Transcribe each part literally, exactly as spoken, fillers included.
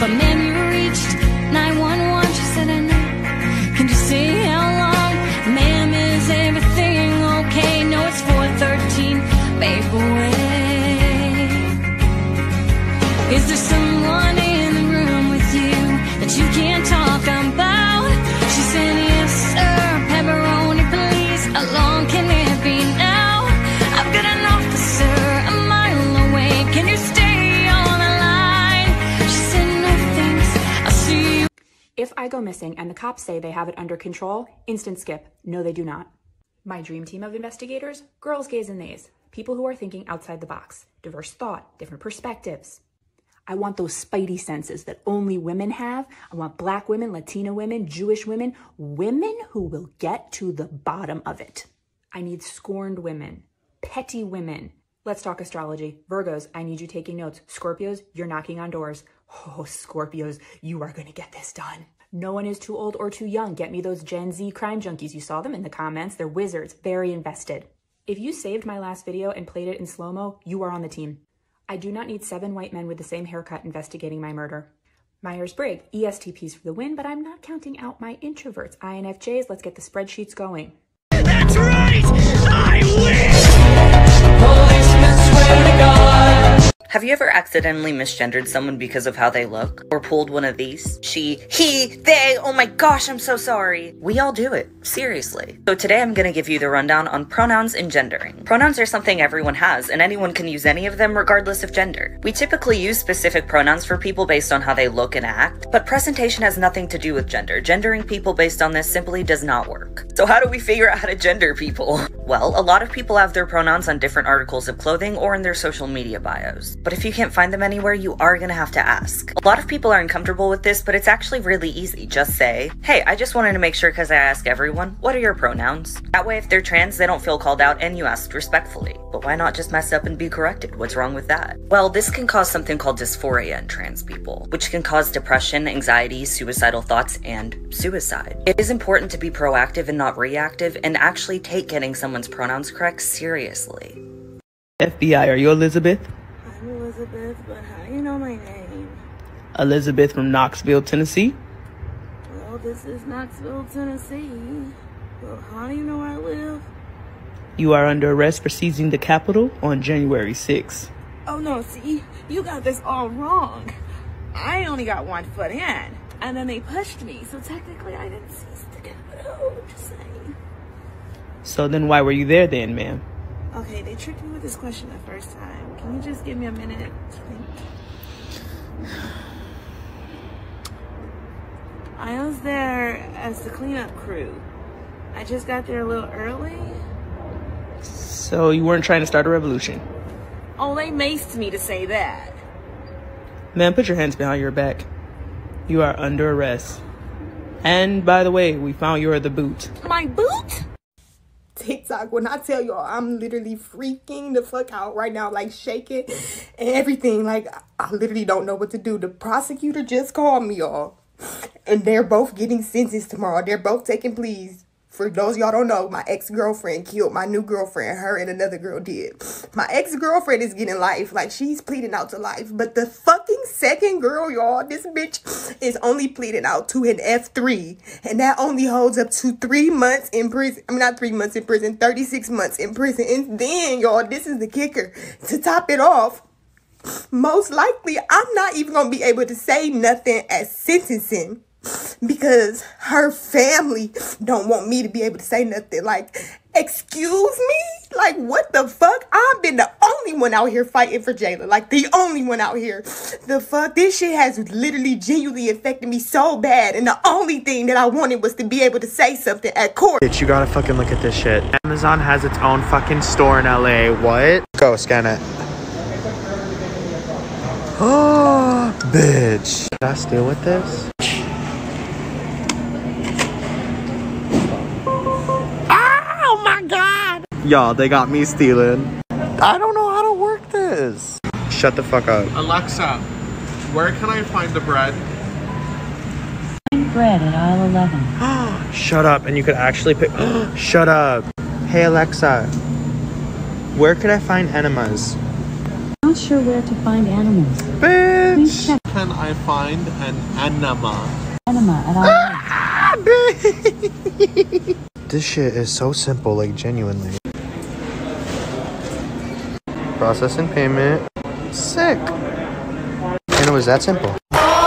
But ma'am, you reached nine one one. She said, I know. Can you say how long? Ma'am, is everything okay? No, it's four thirteen. Babe, wait. Is there someone in the room with you that you can't talk about? She said, yes, sir. Pepperoni, please. How long can it be now? I've got an officer a mile away. Can you stay on the line? She said, no thanks. I'll see you. If I go missing and the cops say they have it under control, instant skip. No, they do not. My dream team of investigators, girls, gays, and theys. People who are thinking outside the box. Diverse thought, different perspectives. I want those spidey senses that only women have. I want black women, Latina women, Jewish women, women who will get to the bottom of it. I need scorned women, petty women. Let's talk astrology. Virgos, I need you taking notes. Scorpios, you're knocking on doors. Oh, Scorpios, you are going to get this done. No one is too old or too young. Get me those Gen Z crime junkies. You saw them in the comments. They're wizards, very invested. If you saved my last video and played it in slow-mo, you are on the team. I do not need seven white men with the same haircut investigating my murder. Myers-Briggs, E S T Ps for the win, but I'm not counting out my introverts. I N F Js, let's get the spreadsheets going. That's right! I win! Policemen swear to God. Have you ever accidentally misgendered someone because of how they look? Or pulled one of these? She, he, they, oh my gosh, I'm so sorry. We all do it, seriously. So today I'm gonna give you the rundown on pronouns and gendering. Pronouns are something everyone has, and anyone can use any of them regardless of gender. We typically use specific pronouns for people based on how they look and act, but presentation has nothing to do with gender. Gendering people based on this simply does not work. So how do we figure out how to gender people? Well, a lot of people have their pronouns on different articles of clothing or in their social media bios. But if you can't find them anywhere, you are gonna have to ask. A lot of people are uncomfortable with this, but it's actually really easy. Just say, hey, I just wanted to make sure because I ask everyone, what are your pronouns? That way if they're trans, they don't feel called out and you asked respectfully. But why not just mess up and be corrected? What's wrong with that? Well, this can cause something called dysphoria in trans people, which can cause depression, anxiety, suicidal thoughts, and suicide. It is important to be proactive and not reactive, and actually take getting someone's pronouns correct seriously. F B I, are you Elizabeth? I'm Elizabeth, but how do you know my name? Elizabeth from Knoxville, Tennessee. Well, this is Knoxville, Tennessee. Well, how do you know where I live? You are under arrest for seizing the Capitol on January sixth. Oh no, see, you got this all wrong. I only got one foot in, and then they pushed me, so technically I didn't seize the Capitol, just saying. So then why were you there then, ma'am? Okay, they tricked me with this question the first time. Can you just give me a minute to think? I was there as the cleanup crew. I just got there a little early. So you weren't trying to start a revolution? Oh, they maced me to say that. Ma'am, put your hands behind your back. You are under arrest. And by the way, we found your other boot. My boot? TikTok, when I tell y'all, I'm literally freaking the fuck out right now, like shaking and everything. Like, I literally don't know what to do. The prosecutor just called me, y'all, and they're both getting sentenced tomorrow. They're both taking pleas. For those y'all don't know, my ex-girlfriend killed my new girlfriend. Her and another girl did. My ex-girlfriend is getting life. Like, she's pleading out to life. But the fucking second girl, y'all, this bitch is only pleading out to an F three. And that only holds up to three months in prison. I mean, not three months in prison. thirty-six months in prison. And then, y'all, this is the kicker. To top it off, most likely, I'm not even going to be able to say nothing at sentencing. Because her family don't want me to be able to say nothing. Like, excuse me? Like, what the fuck? I've been the only one out here fighting for Jayla. Like, the only one out here. The fuck? This shit has literally genuinely affected me so bad. And the only thing that I wanted was to be able to say something at court. Bitch, you gotta fucking look at this shit. Amazon has its own fucking store in L A. What? Go, scan it. Oh, bitch. Should I steal with this? Y'all, they got me stealing. I don't know how to work this. Shut the fuck up. Alexa, where can I find the bread? Bread at aisle eleven. Shut up, and you could actually pick. Shut up. Hey Alexa, where could I find enemas? Not sure where to find animals. Bitch. Can can I find an enema? Enema at all. This shit is so simple, like genuinely. Processing payment. Sick. And it was that simple.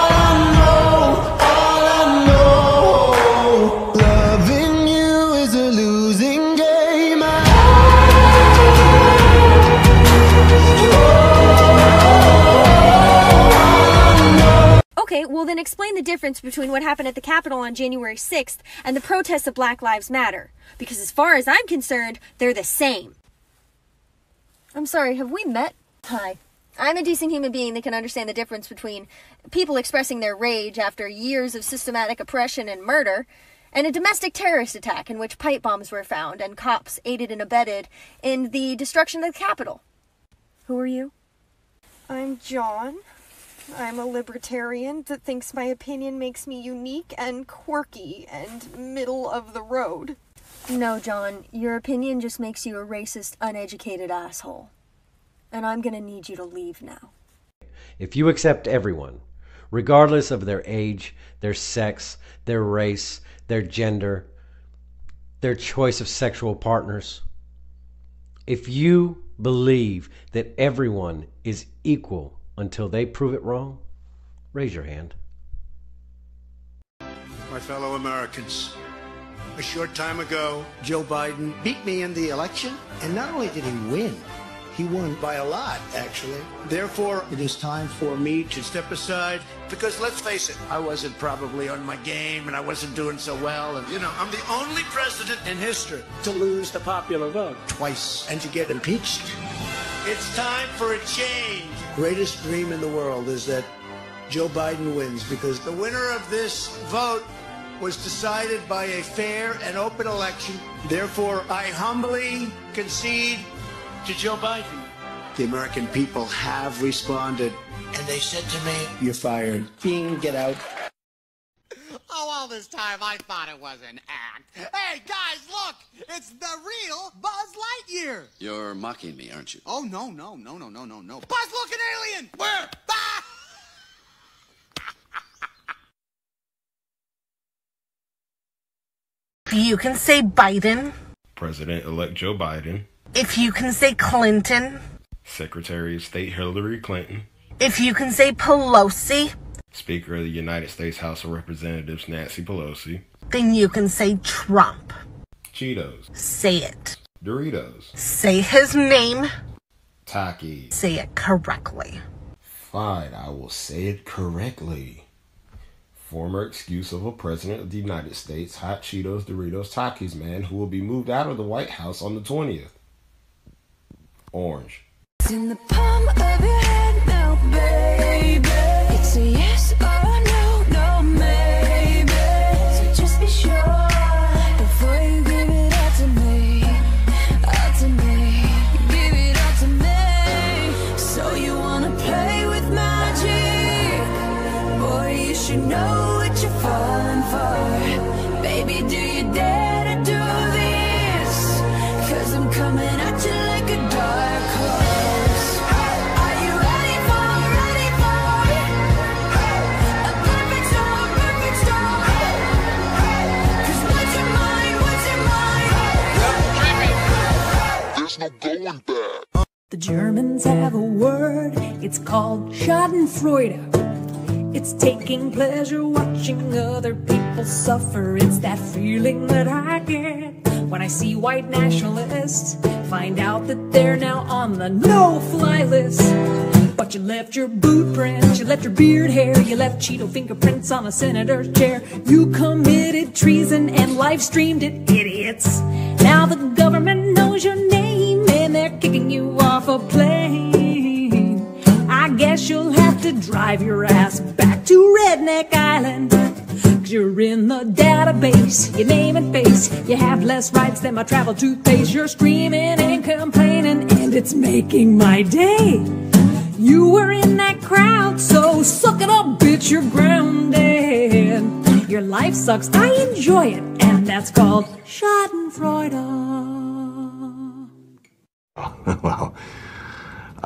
Okay, well then explain the difference between what happened at the Capitol on January sixth and the protests of Black Lives Matter. Because as far as I'm concerned, they're the same. I'm sorry, have we met? Hi. I'm a decent human being that can understand the difference between people expressing their rage after years of systematic oppression and murder, and a domestic terrorist attack in which pipe bombs were found and cops aided and abetted in the destruction of the Capitol. Who are you? I'm John. I'm a libertarian that thinks my opinion makes me unique and quirky and middle of the road. No, John, your opinion just makes you a racist, uneducated asshole. And I'm gonna need you to leave now. If you accept everyone, regardless of their age, their sex, their race, their gender, their choice of sexual partners, if you believe that everyone is equal until they prove it wrong, raise your hand. My fellow Americans, a short time ago, Joe Biden beat me in the election, and not only did he win, he won by a lot, actually. Therefore, it is time for me to step aside, because let's face it, I wasn't probably on my game, and I wasn't doing so well, and you know, I'm the only president in history to lose the popular vote twice and to get impeached. It's time for a change. Greatest dream in the world is that Joe Biden wins, because the winner of this vote was decided by a fair and open election. Therefore, I humbly concede to Joe Biden. The American people have responded, and they said to me, "You're fired. Bing, get out." Oh, all this time I thought it was an act. Hey, guys, look! It's the real Buzz Lightyear! You're mocking me, aren't you? Oh, no, no, no, no, no, no, no. Buzz, look, an alien! Where? Ah! If you can say Biden. President-elect Joe Biden. If you can say Clinton. Secretary of State Hillary Clinton. If you can say Pelosi. Speaker of the United States House of Representatives Nancy Pelosi. Then you can say Trump. Cheetos. Say it. Doritos. Say his name. Taki. Say it correctly. Fine, I will say it correctly. Former excuse of a president of the United States, Hot Cheetos, Doritos, Takis man who will be moved out of the White House on the twentieth. Orange. It's in the palm of your hand now, baby. It's a yes or no, no maybe. So just be sure before you give it all to me, all to me. Give it all to me. So you wanna play with magic? Boy, you should know what you're falling for. Baby, do you dare to do this? 'Cause I'm coming at you like a dark horse. Are you ready for, ready for a perfect storm, perfect storm? 'Cause what's your mind, what's your mind? There's no going back. The Germans have a word, it's called Schadenfreude. It's taking pleasure watching other people suffer. It's that feeling that I get when I see white nationalists find out that they're now on the no-fly list. But you left your boot prints, you left your beard hair, you left Cheeto fingerprints on a senator's chair. You committed treason and live-streamed it, idiots. Now the government knows your name and they're kicking you off a plane. I guess you'll have to drive your ass back to Redneck Island. 'Cause you're in the database, your name and face. You have less rights than my travel toothpaste. You're screaming and complaining and it's making my day. You were in that crowd, so suck it up, bitch, you're grounded. Your life sucks, I enjoy it, and that's called Schadenfreude. Wow.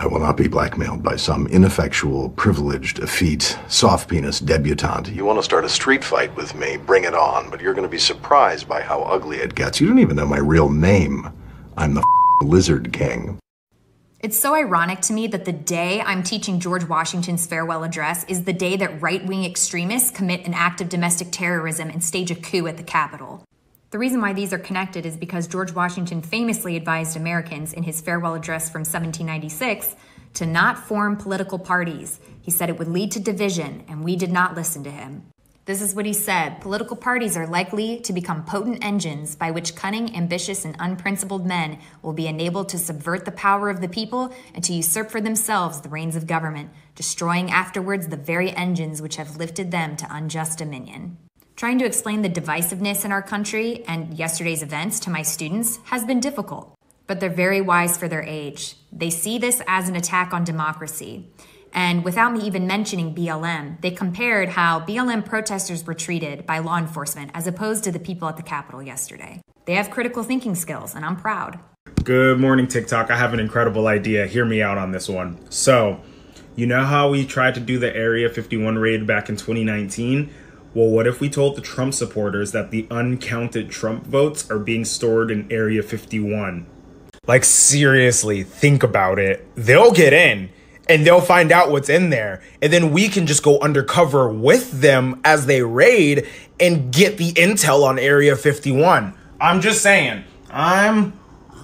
I will not be blackmailed by some ineffectual, privileged, effete, soft-penis debutante. You want to start a street fight with me, bring it on, but you're going to be surprised by how ugly it gets. You don't even know my real name. I'm the Lizard King. It's so ironic to me that the day I'm teaching George Washington's farewell address is the day that right-wing extremists commit an act of domestic terrorism and stage a coup at the Capitol. The reason why these are connected is because George Washington famously advised Americans in his farewell address from seventeen ninety-six to not form political parties. He said it would lead to division, and we did not listen to him. This is what he said: political parties are likely to become potent engines by which cunning, ambitious, and unprincipled men will be enabled to subvert the power of the people and to usurp for themselves the reins of government, destroying afterwards the very engines which have lifted them to unjust dominion. Trying to explain the divisiveness in our country and yesterday's events to my students has been difficult, but they're very wise for their age. They see this as an attack on democracy. And without me even mentioning B L M, they compared how B L M protesters were treated by law enforcement as opposed to the people at the Capitol yesterday. They have critical thinking skills, and I'm proud. Good morning, TikTok. I have an incredible idea. Hear me out on this one. So, you know how we tried to do the Area fifty-one raid back in twenty nineteen? Well, what if we told the Trump supporters that the uncounted Trump votes are being stored in Area fifty-one? Like, seriously, think about it. They'll get in. And they'll find out what's in there. And then we can just go undercover with them as they raid and get the intel on Area fifty-one. I'm just saying. I'm...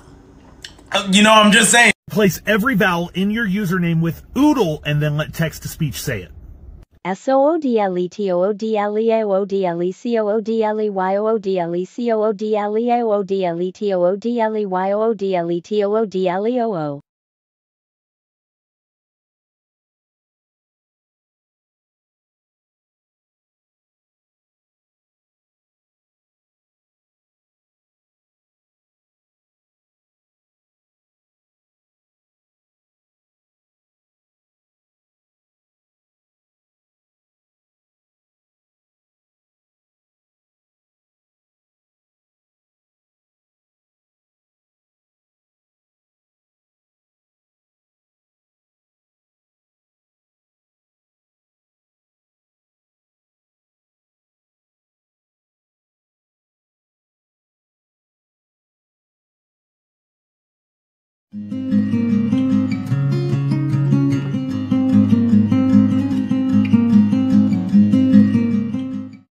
You know, I'm just saying. Place every vowel in your username with oodle and then let text-to-speech say it. S O O D L E T O O D L E A O O D L E C O O D L E Y O O D L E C O O D L E A O O D L E T O O D L E Y O O D L E T O O D L E O O. Thank you.